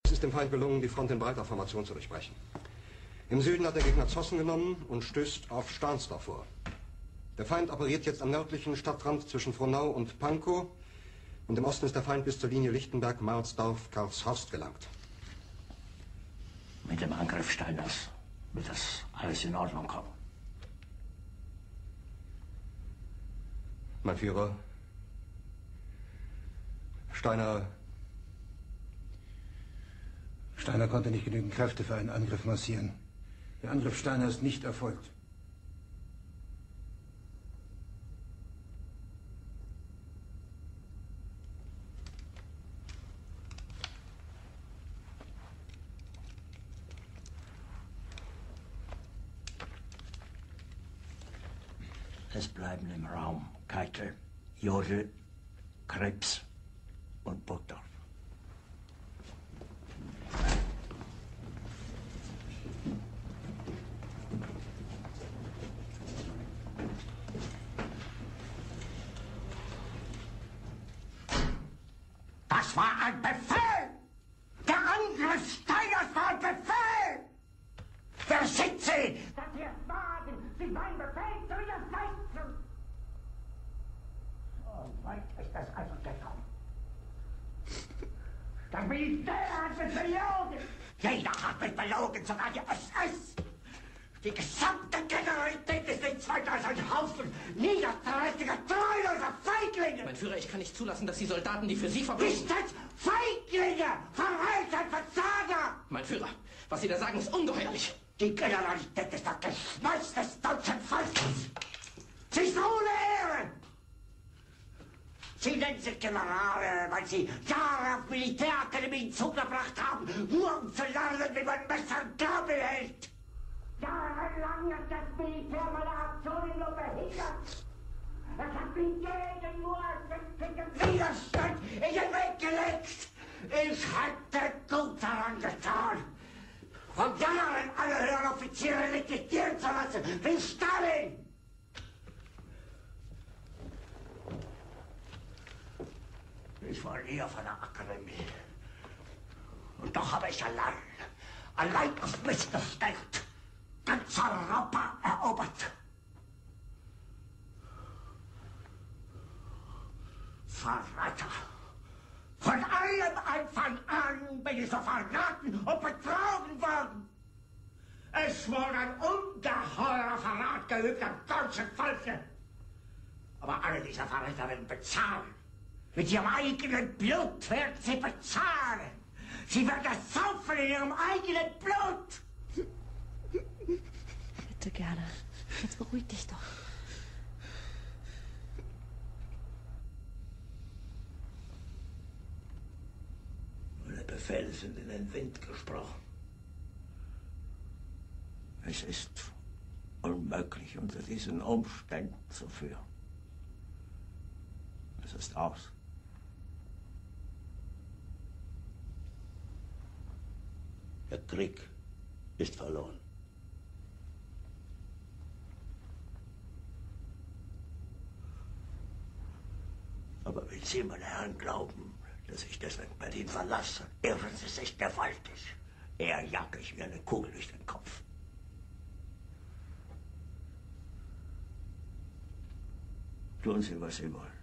Es ist dem Feind gelungen, die Front in breiter Formation zu durchbrechen. Im Süden hat der Gegner Zossen genommen und stößt auf Stahnsdorf vor. Der Feind operiert jetzt am nördlichen Stadtrand zwischen Frohnau und Pankow. Und im Osten ist der Feind bis zur Linie Lichtenberg-Marsdorf-Karlshorst gelangt. Mit dem Angriff Steiners wird das alles in Ordnung kommen. Mein Führer, Steiner konnte nicht genügend Kräfte für einen Angriff massieren. Der Angriff Steiner ist nicht erfolgt. Es bleiben im Raum Keitel, Jodl, Krebs und Burgdorf. Das war ein Befehl! Der Angriff Steiners war ein Befehl! Wer sind Sie? Dass Sie es wagen, sich meinen Befehl zu widersetzen! So weit ist es also gekommen. Das Militär hat mich belogen! Jeder hat mich belogen, sogar die SS! Die gesamte Generalität ist nichts weiter als ein Haufen niederträchtiger, treuloser Feiglinge! Mein Führer, ich kann nicht zulassen, dass die Soldaten, die für Sie verbringen... Nicht als Feiglinge! Verräter, Versager! Mein Führer, was Sie da sagen, ist ungeheuerlich! Die Generalität ist das Geschmeiß des deutschen Volkes! Sie ist ohne Ehre! Sie nennen sich Generale, weil Sie Jahre auf Militärakademien zugebracht haben, nur um zu lernen, wie man Messer und Gabel hält! Jahrelang hat das Militär meine Aktionen nur behindert. Es hat mir jeden nur ersichtlichen Widerstand in den Weg gelegt. Ich hätte gut daran getan, von Jahren alle höheren Offiziere liquidieren zu lassen, wie Stalin. Ich war nie auf einer Akademie. Und doch habe ich allein auf mich gestellt, ganz Europa erobert. Verräter! Von allem Anfang an bin ich so verraten und betrogen worden. Es wurde ein ungeheurer Verrat geübt am deutschen Volke. Aber alle diese Verräter werden bezahlen. Mit ihrem eigenen Blut werden sie bezahlen. Sie werden das saufen in ihrem eigenen Blut. Bitte gerne. Jetzt beruhig dich doch. Meine Befehle sind in den Wind gesprochen. Es ist unmöglich, unter diesen Umständen zu führen. Es ist aus. Der Krieg ist verloren. Aber wenn Sie, meine Herren, glauben, dass ich deswegen Berlin verlasse, irren Sie sich gewaltig. Eher jage ich mir eine Kugel durch den Kopf. Tun Sie, was Sie wollen.